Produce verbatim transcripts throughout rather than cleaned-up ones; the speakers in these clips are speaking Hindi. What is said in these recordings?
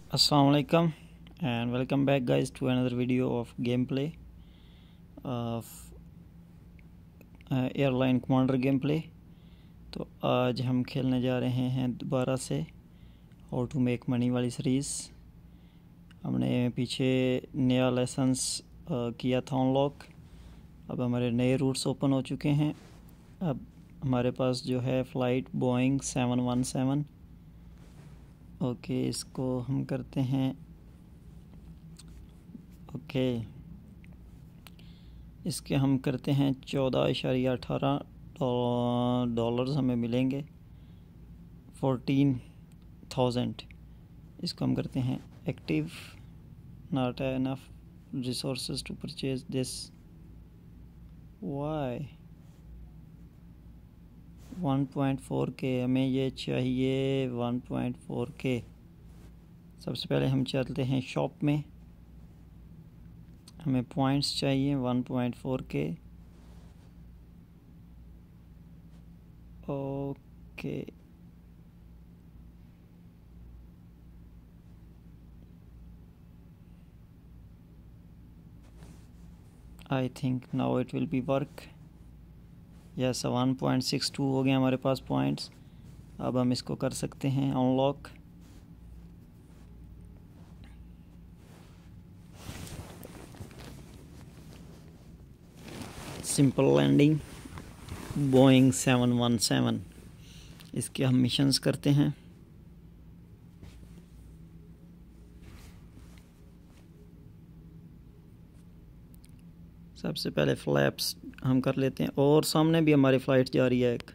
Assalamualaikum and welcome back guys to another video of gameplay of uh, Airline Commander gameplay। तो आज हम खेलने जा रहे हैं दोबारा से हाउ टू मेक मनी वाली सीरीज़। हमने पीछे नया लाइसेंस किया था अनलॉक। अब हमारे नए रूट्स ओपन हो चुके हैं। अब हमारे पास जो है flight Boeing seven one seven. Okay, इसको हम करते हैं ओके इसके हम करते हैं चौदह इशारिया अठारह डॉलर्स हमें मिलेंगे, फोर्टीन थाउजेंड। इसको हम करते हैं active. Not enough resources to purchase this. Why one point four के हमें ये चाहिए। वन पॉइंट फोर के सबसे पहले हम चलते हैं शॉप में। हमें पॉइंट्स चाहिए वन पॉइंट फोर के। Okay, I think now it will be work. Yes, one point six two हो गए हमारे पास पॉइंट्स। अब हम इसको कर सकते हैं unlock. Simple landing Boeing seven one seven. इसके हम मिशंस करते हैं। सबसे पहले फ्लैप्स हम कर लेते हैं और सामने भी हमारी फ़्लाइट जा रही है एक।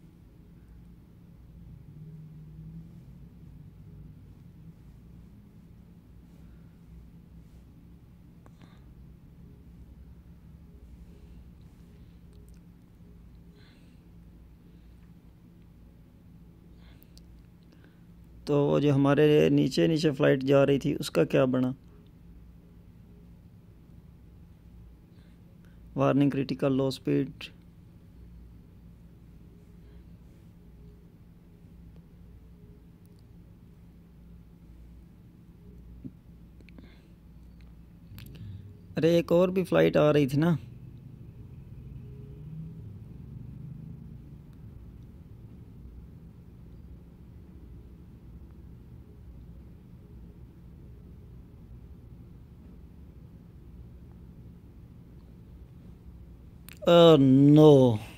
तो जो हमारे नीचे नीचे फ़्लाइट जा रही थी उसका क्या बना? Warning critical low speed. अरे एक और भी फ़्लाइट आ रही थी ना। ओह नो,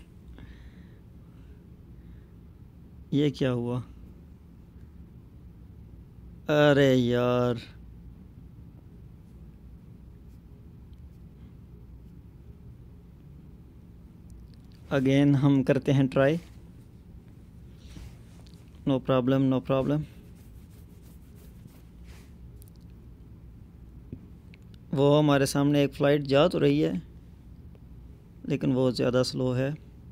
ये क्या हुआ? अरे यार, अगेन हम करते हैं try. No problem no problem. वो हमारे सामने एक फ़्लाइट जा तो रही है लेकिन वो ज़्यादा स्लो है।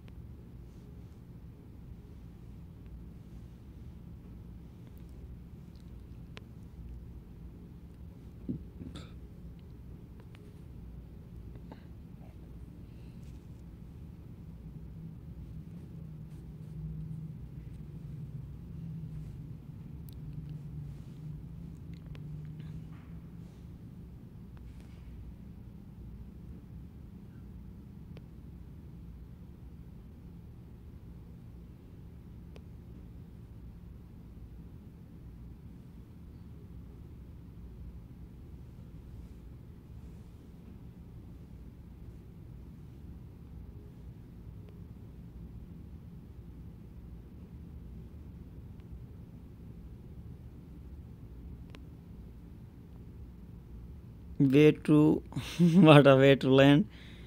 Way to what a way to land.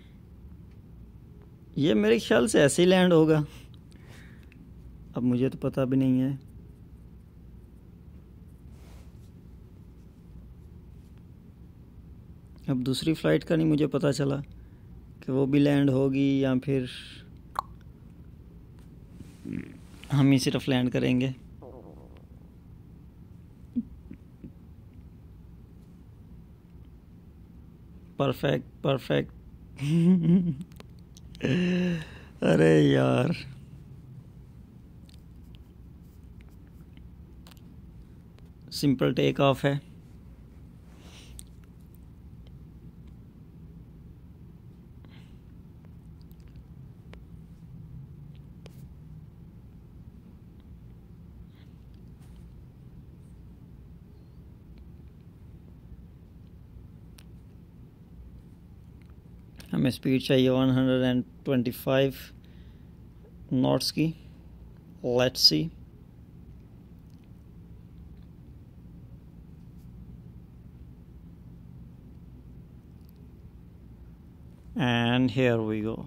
ये मेरे ख्याल से ऐसे ही लैंड होगा। अब मुझे तो पता भी नहीं है। अब दूसरी फ़्लाइट का नहीं मुझे पता चला कि वो भी लैंड होगी या फिर हम ही सिर्फ लैंड करेंगे। Perfect perfect. अरे यार, सिंपल टेक ऑफ है। हमें स्पीड चाहिए one hundred twenty five knots की। Let's see. And here we go.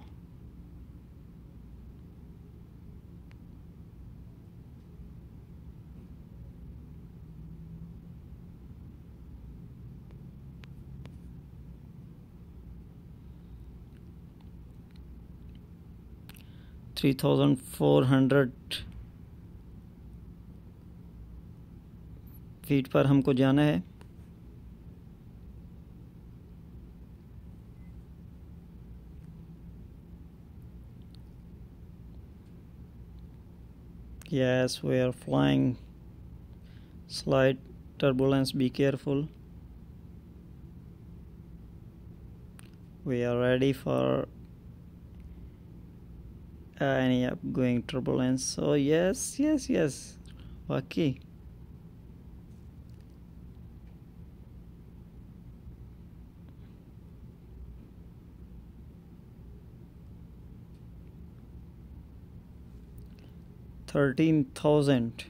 Three thousand four hundred feet पर हमको जाना है। Yes, we are flying. Slight turbulence, be careful. We are ready for any upgoing turbulence. So yes, yes, yes. Okay. Thirteen thousand.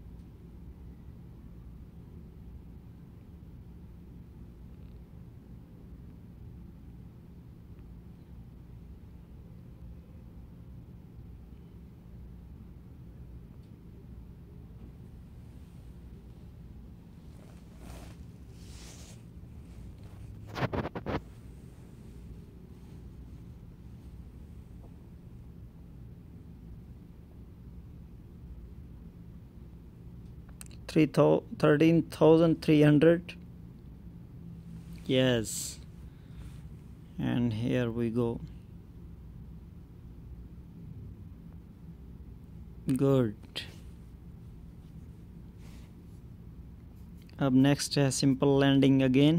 thirteen thousand three hundred. Yes, and here we go. Good. अब नेक्स्ट है सिंपल लैंडिंग अगेन।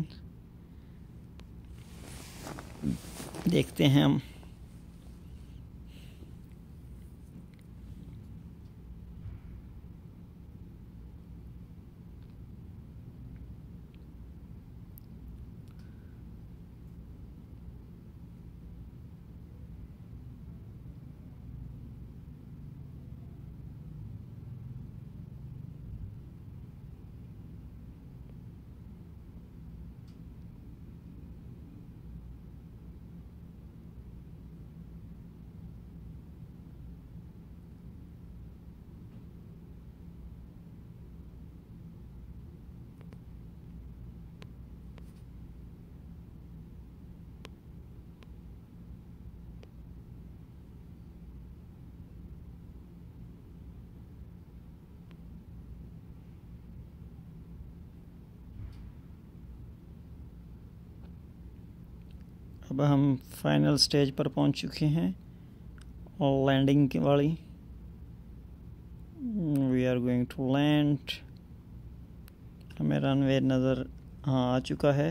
देखते हैं हम। अब हम फाइनल स्टेज पर पहुंच चुके हैं और लैंडिंग की वाली। We are going to land. हमें रनवे नज़र हाँ आ चुका है।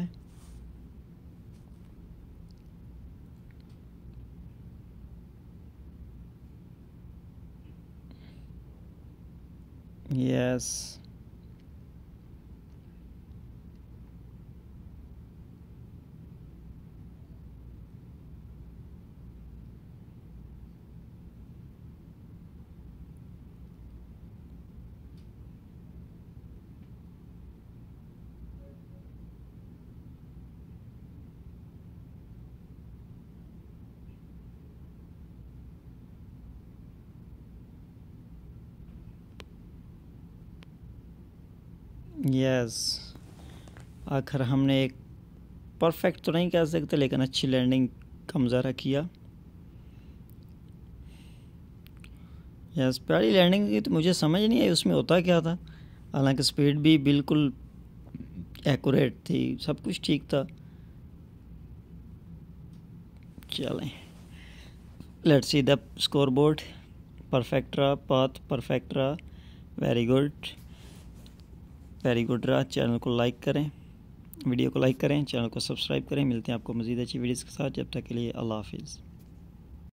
यस यस आखिर हमने एक परफेक्ट तो नहीं कह सकते लेकिन अच्छी लैंडिंग का मुजाहरा किया। यस पहली लैंडिंग की तो मुझे समझ नहीं आई उसमें होता क्या था। हालांकि स्पीड भी बिल्कुल एक्यूरेट थी, सब कुछ ठीक था। चलें, let's see the score board. Perfect रहा, पाथ परफेक्ट रहा, वेरी गुड वेरी गुड रहा। चैनल को लाइक करें, वीडियो को लाइक करें, चैनल को सब्सक्राइब करें। मिलते हैं आपको मज़ीद अच्छी वीडियोज़ के साथ। जब तक के लिए अल्लाह हाफिज़।